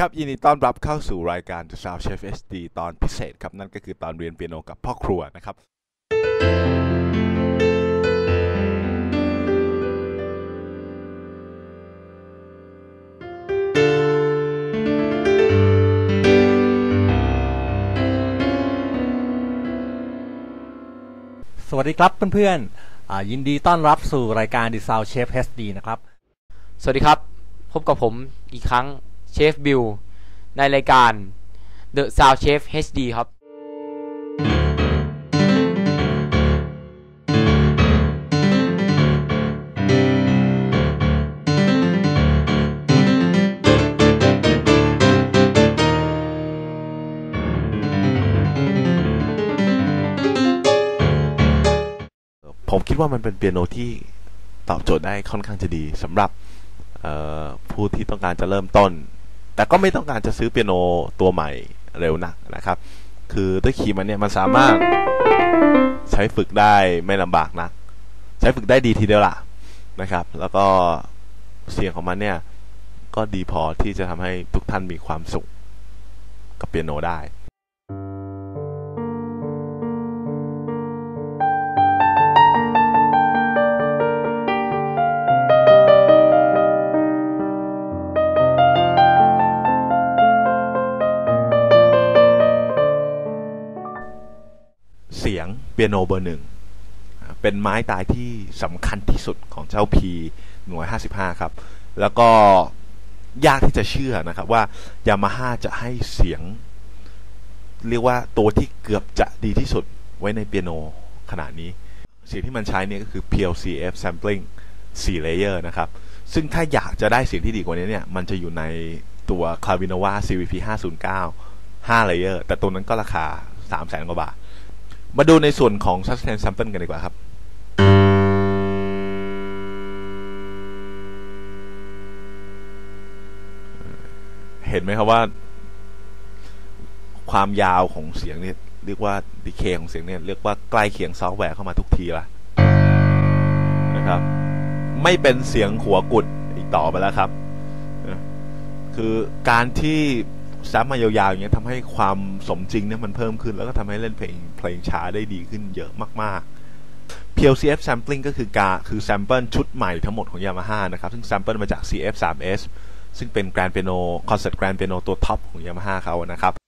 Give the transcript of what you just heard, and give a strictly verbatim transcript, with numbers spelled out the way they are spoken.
ครับยินดีต้อนรับเข้าสู่รายการ The Sound Chef เอช ดี ตอนพิเศษครับนั่นก็คือตอนเรียนเปียโนกับพ่อครัวนะครับสวัสดีครับเพื่อนๆยินดีต้อนรับสู่รายการ The Sound Chef เอช ดี นะครับสวัสดีครับพบกับผมอีกครั้งเชฟบิลในรายการ The Sound Chef เอช ดี ครับผมคิดว่ามันเป็นเปียโนที่ตอบโจทย์ได้ค่อนข้างจะดีสำหรับผู้ที่ต้องการจะเริ่มต้นแต่ก็ไม่ต้องการจะซื้อเปียโนตัวใหม่เร็วนักนะครับคือด้วยคีย์มันเนี่ยมันสามารถใช้ฝึกได้ไม่ลำบากนักใช้ฝึกได้ดีทีเดียวล่ะนะครับแล้วก็เสียงของมันเนี่ยก็ดีพอที่จะทำให้ทุกท่านมีความสุขกับเปียโนได้เสียงเปียโนเบอร์หนึ่งเป็นไม้ตายที่สำคัญที่สุดของเจ้า P หน่วยห้าสิบห้าครับแล้วก็ยากที่จะเชื่อนะครับว่ายามาฮ่าจะให้เสียงเรียกว่าตัวที่เกือบจะดีที่สุดไว้ในเปียโนขนาดนี้เสียงที่มันใช้เนี่ยก็คือ พี แอล ซี เอฟ Sampling สี่ Layer นะครับซึ่งถ้าอยากจะได้เสียงที่ดีกว่านี้เนี่ยมันจะอยู่ในตัว Clavinova ซี วี พี ห้าศูนย์เก้า ห้า Layer แต่ตัวนั้นก็ราคา สามแสน กว่าบาทมาดูในส่วนของ Sustain Sample กันดีกว่าครับเห็นไหมครับว่าความยาวของเสียงเนี่ยเรียกว่าดีเคของเสียงเนี่ยเรียกว่าใกล้เคียงซอฟต์แวร์เข้ามาทุกทีละนะครับไม่เป็นเสียงหัวกุดอีกต่อไปแล้วครับคือการที่แซมมายาวๆอย่างเงี้ยทำให้ความสมจริงเนี่ยมันเพิ่มขึ้นแล้วก็ทำให้เล่นเพลงเพลงช้าได้ดีขึ้นเยอะมากๆ พี แอล ซี เอฟ Sampling ก็คือกาคือแซมเปิลชุดใหม่ทั้งหมดของ Yamaha นะครับซึ่งแซมเปิลมาจาก ซี เอฟ ทรี เอส ซึ่งเป็น Grand Piano Concert Grand Piano ตัวท็อปของ Yamaha เขานะครับ